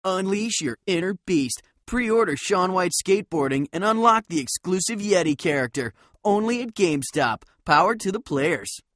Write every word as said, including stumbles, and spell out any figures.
Unleash your inner beast. Pre-order Shaun White Skateboarding and unlock the exclusive Yeti character. Only at GameStop. Powered to the players.